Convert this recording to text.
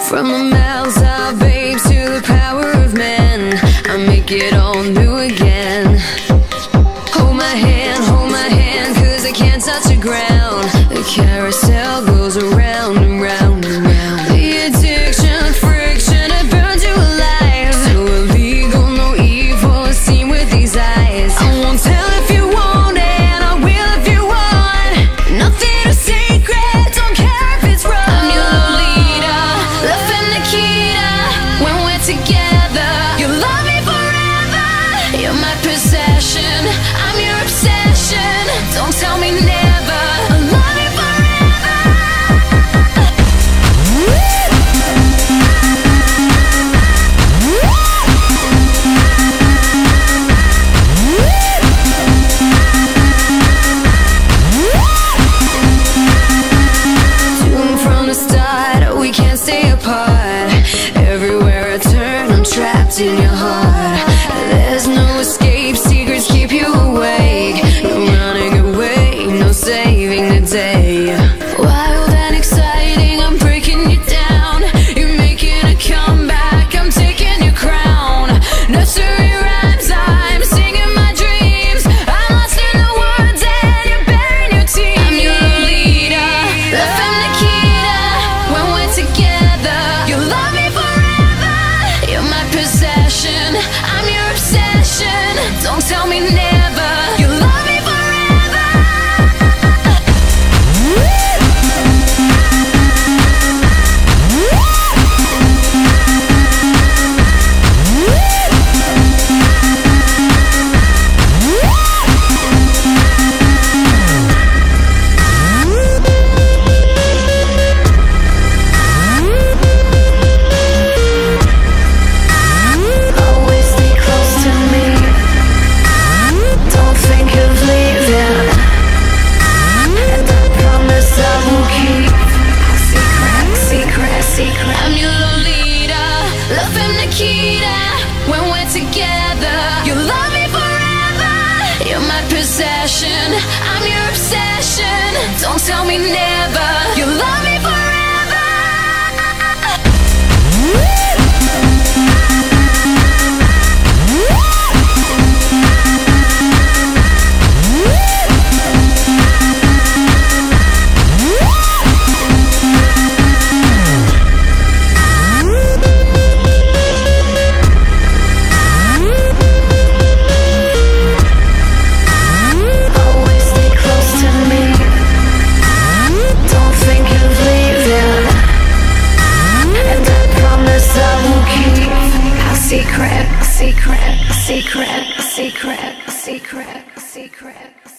From the mouths of babes to the power of men, I make it all new again. Hold my hand, cause I can't touch the ground. The carousel goes around and round and round. The addiction, the friction, it burns you alive. So illegal, no evil, seen with these eyes. I won't tell if you want it, I will if you want. Nothing is sacred, don't care if it's wrong. I'm your Lolita, La Feniquita. When we're together, you love me forever. You're my possession, I'm your obsession. Don't tell me never, I love you forever. Doomed from the start, we can't stay apart. Everywhere I turn, I'm trapped in your heart. There's no escape, secrets keep you awake. No running away, no saving the day. Wild and exciting, I'm breaking you down. You're making a comeback, I'm taking your crown. Nursery rhymes, I'm singing my dreams. I'm lost in the woods and you're bearing your teeth. I'm your Lolita, La Feniquita. When we're together, you love me forever. You're my possession, I'm your obsession. Don't tell me never, you love me forever. Always stay close to me. Don't think of leaving, and I promise I will keep secret. I'm your Lolita, La Feniquita. When we're together, you love me forever. You're my possession, I'm your obsession. Don't tell me never, you love me forever. Always stay close to me. Don't think of leaving, and I promise I will keep a secret.